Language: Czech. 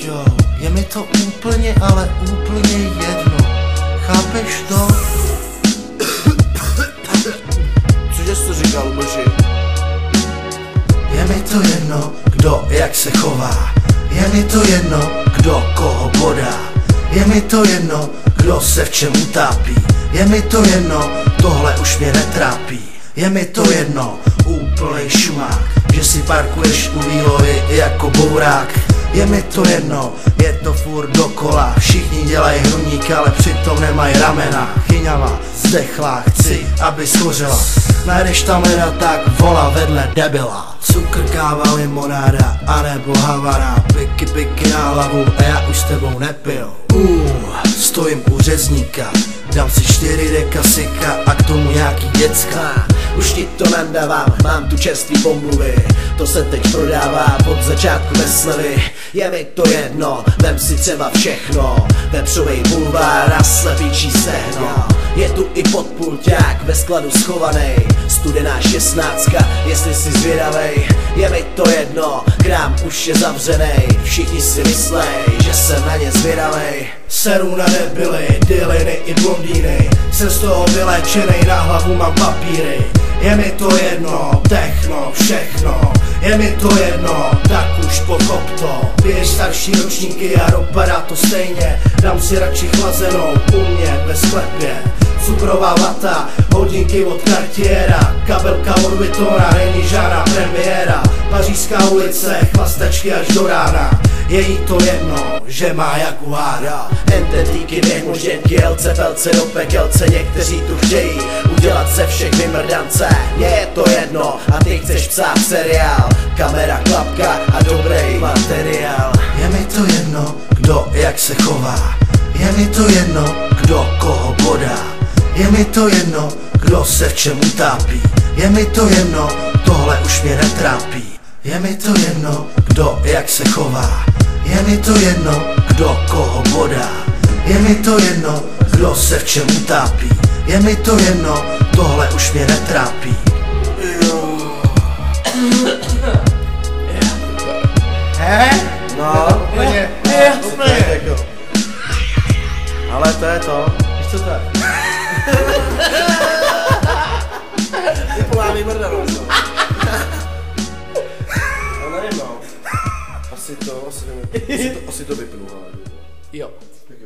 Jo, je mi to úplně, ale úplně jedno. Chápeš to? Cože jsi to říkal, Boži? Je mi to jedno, kdo jak se chová. Je mi to jedno, kdo koho podá. Je mi to jedno, kdo se v čem utápí. Je mi to jedno, tohle už mě netrápí. Je mi to jedno, úplnej šumák, že si parkuješ u výlovy jako bourák. Je mi to jedno, je to furt dokola. Všichni dělají hrudník, ale přitom nemají ramena. Chyňava, zdechlá, chci, aby schořela. Najdeš tam leda, tak vola vedle debila. Cukr, káva, limonáda, anebo havana. Piky, piky na hlavu a já už s tebou nepiju. Stojím u řezníka, dám si 4 deka syka a k tomu nějaký děcka. Už ti to nandávám, mám tu čerstvý pomluvy. To se teď prodává od začátku ve slevy. Je mi to jedno, vem si třeba všechno. Vepřovej bulvár a slepičí stehno. Je tu i podpulťák ve skladu schovanej. Studená 16, jestli si zvědavej. Je mi to jedno, krám už je zavřenej. Všichni si myslej, že jsem na ně zvědavej. Seru na debily, dyliny i blondýny. Jsem z toho vyléčenej, na hlavu mám papíry. Je mi to jedno, techno, všechno. Je mi to jedno, tak už pochop to. Běž starší ročníky a dopadá to stejně. Dám si radši chlazenou u mě ve sklepě. Cukrová vata, hodinky od Cartiera. Kabelka od Vuittona, není žádná premiéra. Pařížská ulice, chlastačky až do rána. Je jí to jedno, že má Jaguára. Entetíky, nemožděnky, LC, pelce do pekelce. Někteří tu chtějí udělat se všech vymrdance. Mně je to jedno a ty chceš psát seriál. Kamera, klapka a dobrý materiál. Je mi to jedno, kdo jak se chová. Je mi to jedno, kdo koho podá. Je mi to jedno, kdo se v čem utápí. Je mi to jedno, tohle už mě netrápí. Je mi to jedno, kdo jak se chová. Je mi to jedno, kdo koho podá. Je mi to jedno, kdo se v čem utápí. Je mi to jedno, tohle už mě netrápí. No, úplně. Ale to je to. Víš co to je? Úplná vymrdanost. No nevím, no. Asi to vypnu, ale. Jo.